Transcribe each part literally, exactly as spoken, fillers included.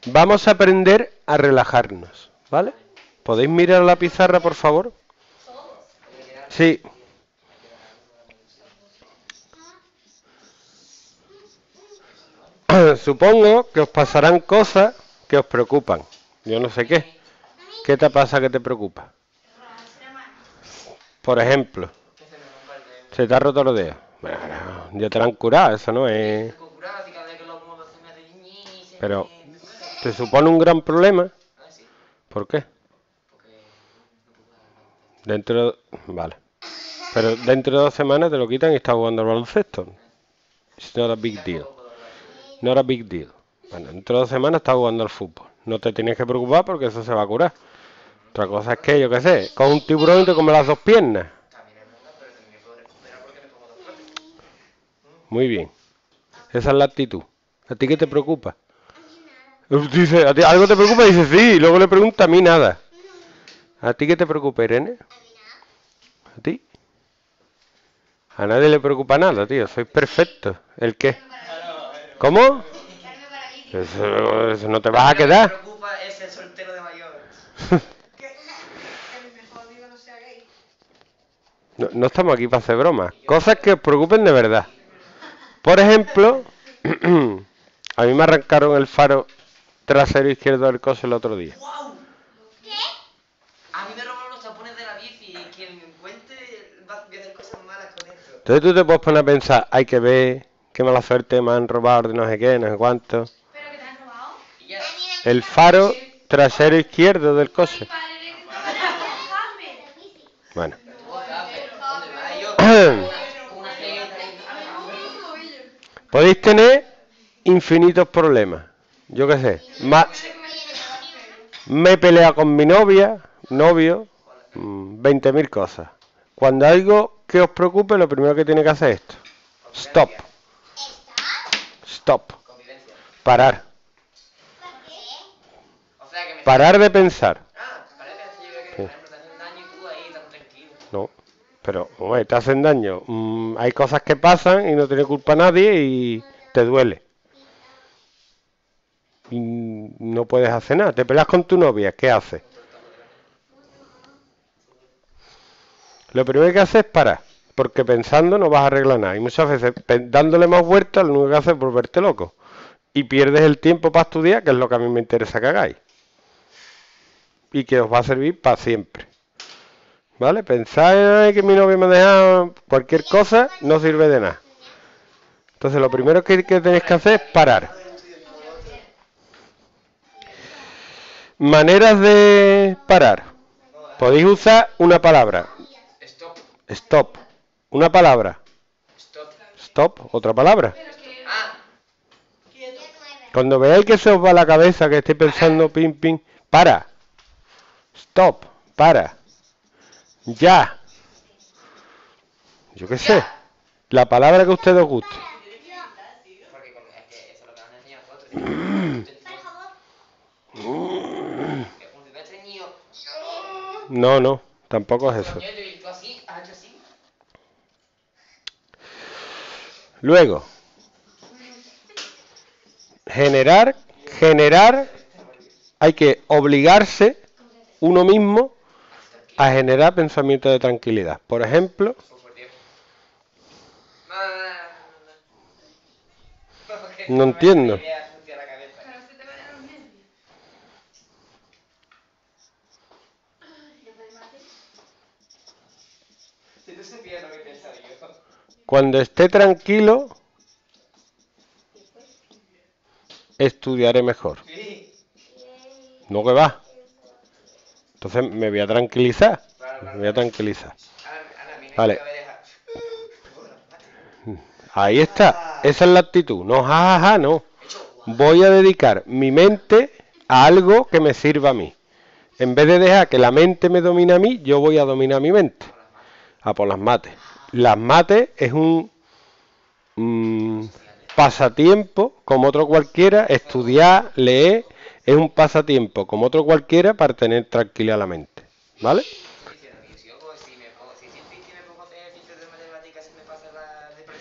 Vamos a aprender a relajarnos, ¿vale? ¿Podéis mirar la pizarra, por favor? Sí. Supongo que os pasarán cosas que os preocupan. Yo no sé qué. ¿Qué te pasa que te preocupa? Por ejemplo, se te ha roto los dedos. Bueno, ya te lo han curado, eso no es... Pero, ¿te supone un gran problema? ¿Por qué? Dentro... Vale. Pero dentro de dos semanas te lo quitan y estás jugando al baloncesto. It's not a big deal. Not a big deal. Bueno, dentro de dos semanas estás jugando al fútbol. No te tienes que preocupar porque eso se va a curar. Otra cosa es que, yo qué sé, con un tiburón y te come las dos piernas. Muy bien. Esa es la actitud. ¿A ti qué te preocupa? Dice, ¿a ti algo te preocupa? Dice, sí. Y luego le pregunta, a mí nada. ¿A ti qué te preocupa, Irene? ¿A ti? A nadie le preocupa nada, tío. Sois perfectos. ¿El qué? ¿Cómo? Eso, eso no te vas a quedar. Lo que me preocupa es el soltero de mayor. No, no estamos aquí para hacer bromas. Cosas que os preocupen de verdad. Por ejemplo, a mí me arrancaron el faro trasero izquierdo del coche el otro día. ¡Wow! ¿Qué? A mí me robaron los tapones de la bici y quien me encuentre va a hacer cosas malas con esto. Entonces tú te puedes poner a pensar, hay que ver qué mala suerte me han robado de no sé qué, no sé cuánto. ¿Pero que te han robado? El faro trasero izquierdo del coche. Bueno. Podéis tener infinitos problemas. Yo qué sé. Ma me he peleado con mi novia, novio, veinte mil cosas. Cuando hay algo que os preocupe, lo primero que tiene que hacer es esto. Stop. Stop. Parar. Parar de pensar. Sí. No, pero hombre, te hacen daño. Mm, hay cosas que pasan y no tiene culpa nadie y te duele. Y no puedes hacer nada. Te peleas con tu novia, ¿qué haces? Lo primero que haces es parar, porque pensando no vas a arreglar nada. Y muchas veces dándole más vueltas, lo único que haces es volverte loco. Y pierdes el tiempo para estudiar, que es lo que a mí me interesa que hagáis. Y que os va a servir para siempre. ¿Vale? Pensáis que mi novia me ha dejado cualquier cosa, no sirve de nada. Entonces lo primero que, que tenéis que hacer es parar. Maneras de parar. Podéis usar una palabra. Stop. Una palabra. Stop. Otra palabra. Cuando veáis que se os va la cabeza, que estéis pensando pim, pim, para. Stop. Para. Ya. Yo qué sé. La palabra que a ustedes os guste. No, no. Tampoco es eso. Luego. Generar. Generar. Hay que obligarse uno mismo a generar pensamientos de tranquilidad. Por ejemplo, no entiendo. Cuando esté tranquilo, estudiaré mejor. No que va. Entonces me voy a tranquilizar. Me voy a tranquilizar. Vale. Ahí está. Esa es la actitud. No, jajaja, ja, ja, no. Voy a dedicar mi mente a algo que me sirva a mí. En vez de dejar que la mente me domine a mí, yo voy a dominar mi mente. A por las mates. Las mates es un mmm, pasatiempo como otro cualquiera. Estudiar, leer, es un pasatiempo como otro cualquiera para tener tranquila la mente. ¿Vale?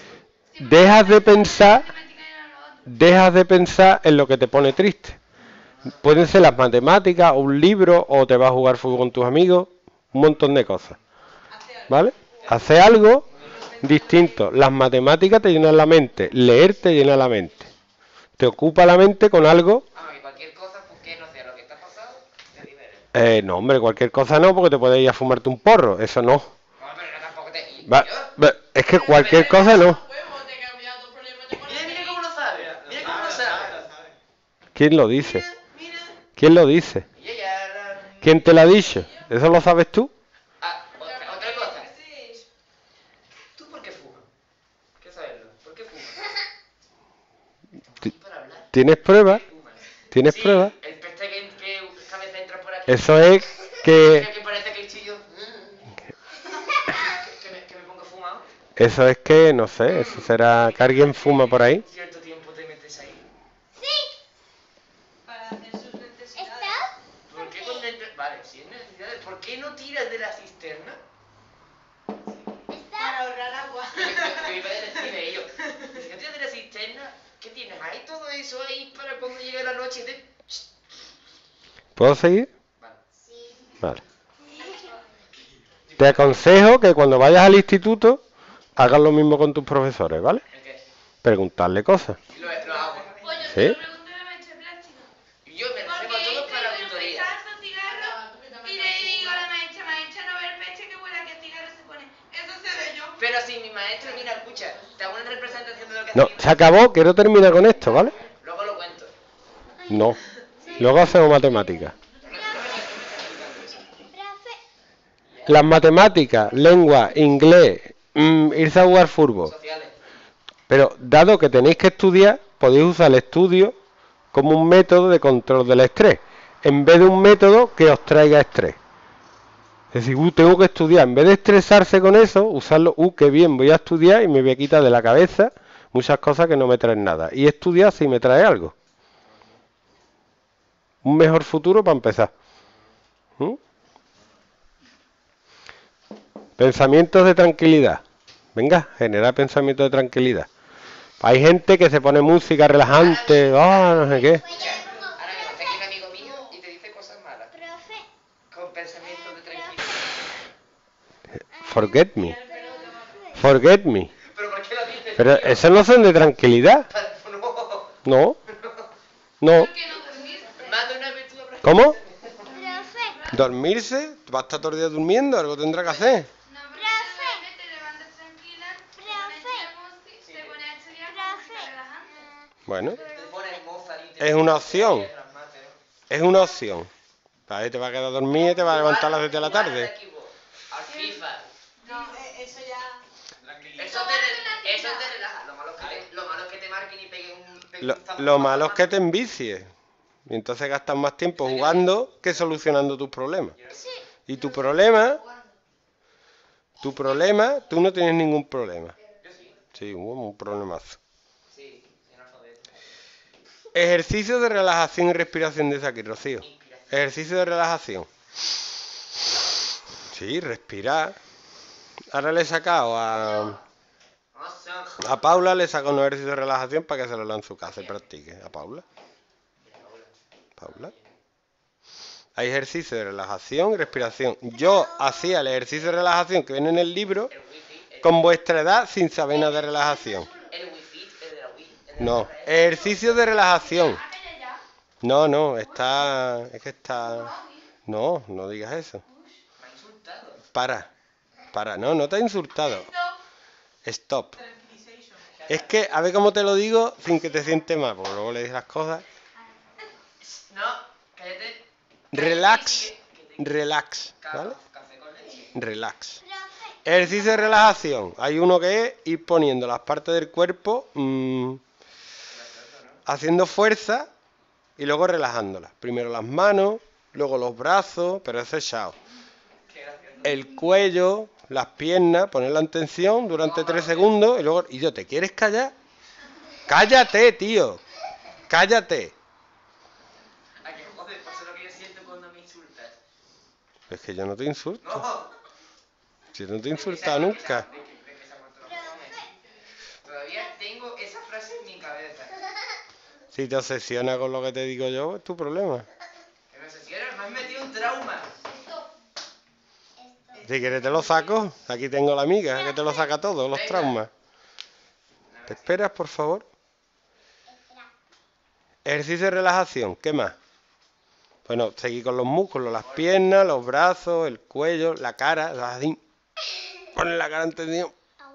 Dejas de pensar, dejas de pensar en lo que te pone triste. Pueden ser las matemáticas, o un libro, o te vas a jugar fútbol con tus amigos, un montón de cosas. ¿Vale? Hacer algo distinto. Las matemáticas te llenan la mente, leer te llena la mente. Te ocupa la mente con algo. Ah, y cualquier cosa, pues que no sea lo que está pasando, te libera. Eh, no, hombre, cualquier cosa no, porque te puedes ir a fumarte un porro, eso no. No, pero no tampoco te... y- Va- yo- va- es que cualquier cosa no. Mira, mira cómo lo sabe. Mira cómo lo sabe. ¿Quién lo dice? Mira, mira. ¿Quién lo dice? Y ella... la- ¿Quién te lo ha dicho? ¿Eso lo sabes tú? Ah, otra, otra cosa. ¿Tú por qué fumas? ¿Qué saberlo? ¿Por qué fumas? Ti- Para hablar. ¿Tienes pruebas? Fumas. ¿Tienes Sí, pruebas? el peste que, que cabeza entra por aquí. Eso es que... Que, que parece que el chillo... que, que me, que me pongo fumado. Eso es que, no sé, eso será que alguien fuma por ahí. Cierto tiempo te metes ahí. Para hacer sus necesidades. ¿Por qué con nece- Vale, si es necesidades, ¿por qué no tiras de la cisterna? Para ahorrar agua. Que mi padre decide yo. Si no tiras de la cisterna, ¿qué tienes ahí? Todo eso ahí para cuando llegue la noche te... ¿Puedo seguir? Vale. Vale. Te aconsejo que cuando vayas al instituto hagas lo mismo con tus profesores, ¿vale? ¿El qué? Preguntarle cosas. Lo, lo hago. Pues yo ¿Sí? se lo pregunté a la maestra de plástico. Y yo me lo Porque llevo todo esto para la yo no tutoría. pesazo cigarro y le digo a la maestra, maestra, no ve el peche que huele a que el cigarro se pone. Eso se ve yo. Pero si mi maestra, mira, escucha, te hago una representación de lo que No, hacía. se acabó, quiero terminar con esto, ¿vale? Luego lo cuento. No. Luego hacemos matemáticas. Las matemáticas, lengua, inglés, mm, irse a jugar fútbol. Sociales. Pero dado que tenéis que estudiar, podéis usar el estudio como un método de control del estrés, en vez de un método que os traiga estrés. Es decir, uh, tengo que estudiar, en vez de estresarse con eso, usarlo, uh, qué bien, voy a estudiar y me voy a quitar de la cabeza muchas cosas que no me traen nada. Y estudiar si me trae algo. Un mejor futuro para empezar. ¿Mm? Pensamientos de tranquilidad. Venga, generar pensamientos de tranquilidad. Hay gente que se pone música relajante, ah, no sé qué. Escucha, ahora mismo está aquí un amigo mío y te dice cosas malas. Con pensamientos de tranquilidad. Forget me. Forget me. ¿Pero por qué lo dices? Pero tío? esos no son de tranquilidad. No. No. No. ¿Por qué no dormir? Más de una vez tú habrás... ¿Cómo? ¿Dormirse? ¿Va a estar todo el día durmiendo? Algo tendrá que hacer. No, porque te duermes, te levantas tranquila, te pones la música, te pones a estudiar con música relajante. Bueno, Te pones Mozart y te- es una opción. te transmate, ¿no? Es una opción. Ahí te va a quedar dormido y te va a levantar a las siete de la tarde. Al FIFA. No, eh, eso ya. Eso te, eso te relaja. Lo malo es que te, lo malo es que te marquen y peguen un... peguen Lo, un zampo lo más malo es que más. te envicies. Y entonces gastas más tiempo jugando que solucionando tus problemas. Y tu problema, tu problema, tú no tienes ningún problema. Yo sí. Sí, un, un problemazo. Sí, soy analfabeto. Ejercicio de relajación y respiración de aquí, Rocío. Ejercicio de relajación. Sí, respirar. Ahora le he sacado a, Awesome. a Paula, le he sacado un ejercicio de relajación para que se lo lea en su casa y practique. ¿A Paula? Paula. Hay ejercicio de relajación y respiración. Yo hacía el ejercicio de relajación que viene en el libro El wifi, el, con vuestra edad sin saber nada de relajación. el wifi, el de la Wii. el de la No, R S. ejercicio de relajación. Cállate ya. No, no, está... Es que está... No, no digas eso. Me ha insultado. Para, para, no, no te he insultado. Stop. Stop. Es que, a ver cómo te lo digo sin que te sientes mal, porque luego le dices las cosas. No, cállate. Relax, relax, ¿vale? Café con leche. Relax. Ejercicio de relajación. Hay uno que es ir poniendo las partes del cuerpo, mmm, haciendo fuerza y luego relajándolas. Primero las manos, luego los brazos, pero eso es chao. Qué gracioso. El cuello, las piernas, ponerla en tensión durante tres segundos y luego... Y yo, ¿te quieres callar? ¡Cállate, tío! ¡Cállate! A que joder, pasa lo que yo siento cuando me insultas. Es que yo no te insulto. No. Yo no te he insultado nunca. De que- de que se ha muerto la fome. Todavía tengo esa frase en mi cabeza. Si te obsesiona con lo que te digo yo, es tu problema. Que me obsesiona, me has metido un trauma. Si quieres te lo saco. Aquí tengo la amiga que te lo saca todo, los traumas. ¿Te esperas, por favor? Ejercicio de relajación. ¿Qué más? Bueno, seguir con los músculos, las piernas, los brazos, el cuello, la cara. Así. Pones la cara entendido.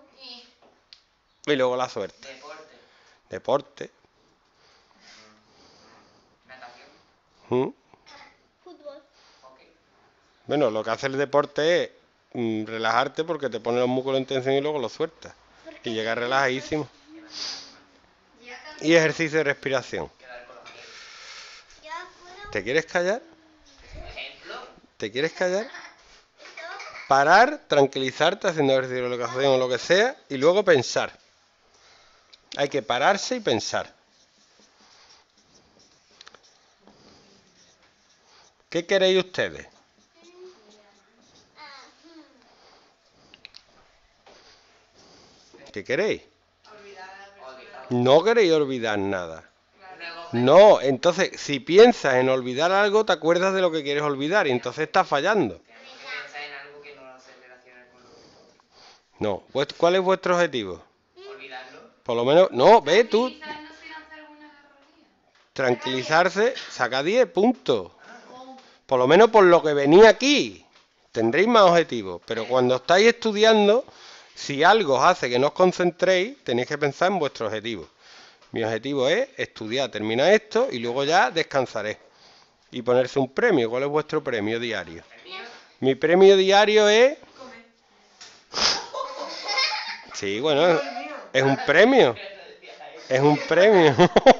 Y luego la suerte. Deporte. Deporte. Natación. ¿Mm? Ok. Bueno, lo que hace el deporte es mm, relajarte porque te pone los músculos en tensión y luego los sueltas. Y llegas relajadísimo. Y ejercicio de respiración. Quedar con los amigos. ¿Te quieres callar? Ejemplo. ¿Te quieres callar? Parar, tranquilizarte haciendo ejercicio de relajación o lo que sea y luego pensar. Hay que pararse y pensar. ¿Qué queréis ustedes? ¿Qué queréis? No queréis olvidar nada. No, entonces si piensas en olvidar algo, te acuerdas de lo que quieres olvidar y entonces estás fallando. Tenemos que pensar en algo que no se relacione con lo que toca. No, vuest- ¿cuál es vuestro objetivo? Olvidarlo. Por lo menos, no, ve tú, Quizás no se lanza alguna garroría. tranquilizarse, saca diez puntos. Por lo menos por lo que venía aquí. Tendréis más objetivos, pero cuando estáis estudiando, si algo os hace que no os concentréis, tenéis que pensar en vuestro objetivo. Mi objetivo es estudiar, terminar esto y luego ya descansaré. Y ponerse un premio. ¿Cuál es vuestro premio diario? El mío. Mi premio diario es... Sí, bueno, es- es un premio. Es un premio.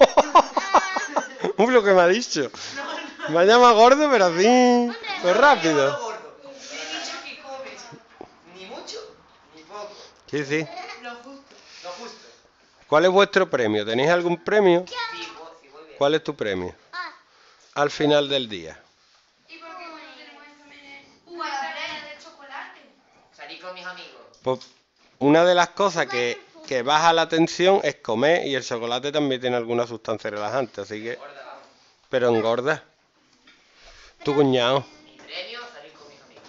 Uy, lo que me ha dicho. Me ha llamado gordo, pero así... Pues rápido. Gordo. He dicho que comes. Ni mucho, ni poco. Sí, sí. Lo justo. Lo justo. ¿Cuál es vuestro premio? ¿Tenéis algún premio? Sí, voy, sí, voy bien. ¿Cuál es tu premio? Al final del día. ¿Y por qué no tenemos también una playa de chocolate? Salir con mis amigos. Pues una de las cosas que, que baja la tensión es comer y el chocolate también tiene alguna sustancia relajante, así que... Gorda, vamos. Pero engorda. Tu cuñado. Mi premio, salir con mis amigos.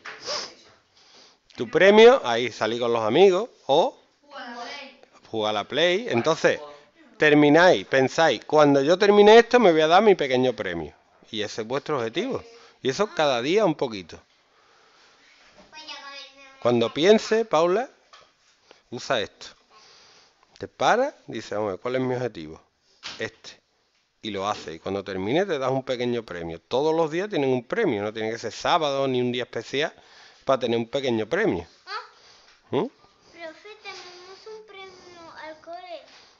Tu premio, ahí salir con los amigos o Jugar a la play. jugar a la Play. Entonces, termináis, pensáis, cuando yo termine esto me voy a dar mi pequeño premio. Y ese es vuestro objetivo. Y eso cada día un poquito. Cuando piense, Paula, usa esto. Te paras, dices, hombre, ¿cuál es mi objetivo? Este. Y lo haces. Y cuando termine te das un pequeño premio. Todos los días tienen un premio. No tiene que ser sábado ni un día especial para tener un pequeño premio. ¿Mm? Profe, tenemos un premio al cole.